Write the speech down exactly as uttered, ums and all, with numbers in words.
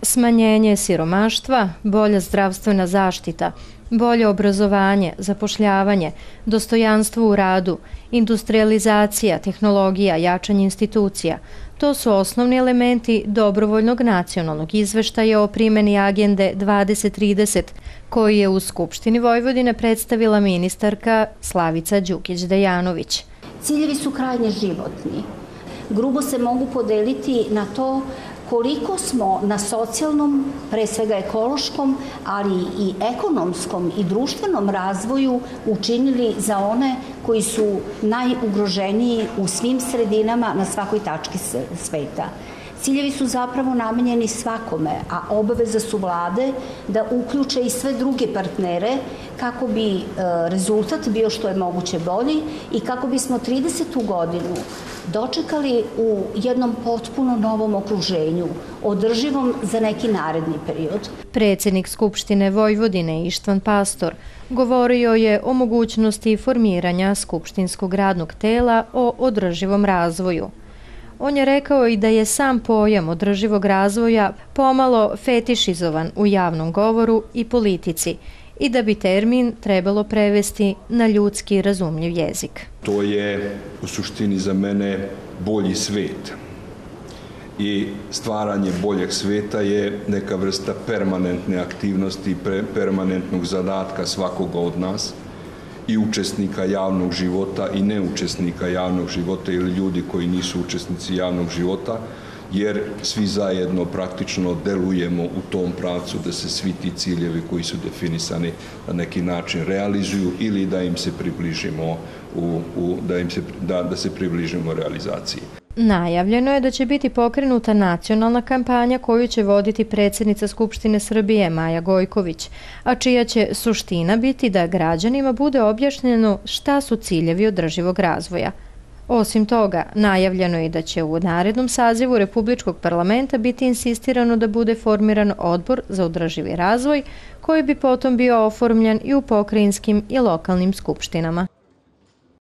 Smanjenje siromaštva, bolja zdravstvena zaštita, bolje obrazovanje, zapošljavanje, dostojanstvo u radu, industrializacija, tehnologija, jačanje institucija. To su osnovni elementi dobrovoljnog nacionalnog izveštaja o primjeni Agende dvadeset trideset, koji je u Skupštini Vojvodine predstavila ministarka Slavica Đukić-Dejanović. Ciljevi su krajnje životni. Grubo se mogu podeliti na to koliko smo na socijalnom, pre svega ekološkom, ali i ekonomskom i društvenom razvoju učinili za one koji su najugroženiji u svim sredinama na svakoj tački sveta. Ciljevi su zapravo namenjeni svakome, a obaveza su vlade da uključe i sve druge partnere kako bi rezultat bio što je moguće bolji i kako bismo tridesetu godinu dočekali u jednom potpuno novom okruženju, održivom za neki naredni period. Predsjednik Skupštine Vojvodine Ištvan Pastor govorio je o mogućnosti formiranja skupštinskog radnog tela o održivom razvoju. On je rekao i da je sam pojam održivog razvoja pomalo fetišizovan u javnom govoru i politici i da bi termin trebalo prevesti na ljudski razumljiv jezik. To je u suštini za mene bolji svet. I stvaranje boljeg sveta je neka vrsta permanentne aktivnosti, permanentnog zadatka svakoga od nas, i učesnika javnog života i neučesnika javnog života ili ljudi koji nisu učesnici javnog života, jer svi zajedno praktično delujemo u tom pravcu da se svi ti ciljevi koji su definisani na neki način realizuju ili da im se približimo u, u, da, im se, da, da se približimo realizaciji. Najavljeno je da će biti pokrenuta nacionalna kampanja koju će voditi predsjednica Skupštine Srbije Maja Gojković, a čija će suština biti da građanima bude objašnjeno šta su ciljevi održivog razvoja. Osim toga, najavljeno je da će u narednom sazivu Republičkog parlamenta biti insistirano da bude formiran odbor za održivi razvoj, koji bi potom bio oformljen i u pokrajinskim i lokalnim skupštinama.